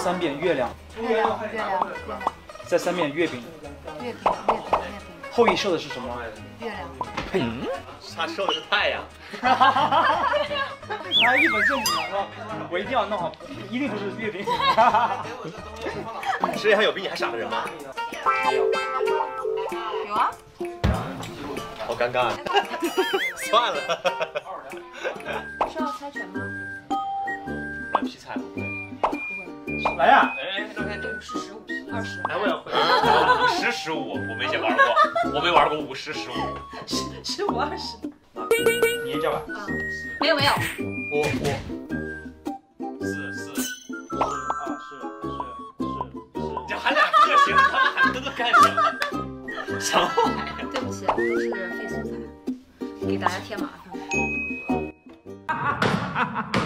3遍月亮。 月亮。 再3遍月饼。 月饼。 后羿射的是什么？ 月亮。 他射的是太阳。 他一本正经的说，我一定要弄好，一定不是月饼。 世界上有比你还傻的人吗？ 没有。 有啊。 好尴尬。算了。 是要猜拳吗？ 两批菜了。 来呀！ 哎，让看 50、15、20。 来，我要回。 50、15，我没玩过，我没玩过50、15。 15、20。 你先叫吧。 没有。 我。 是。 你喊两个行，他们喊这个干什么？什么玩意儿？ 对不起，都是废素材，给大家添麻烦。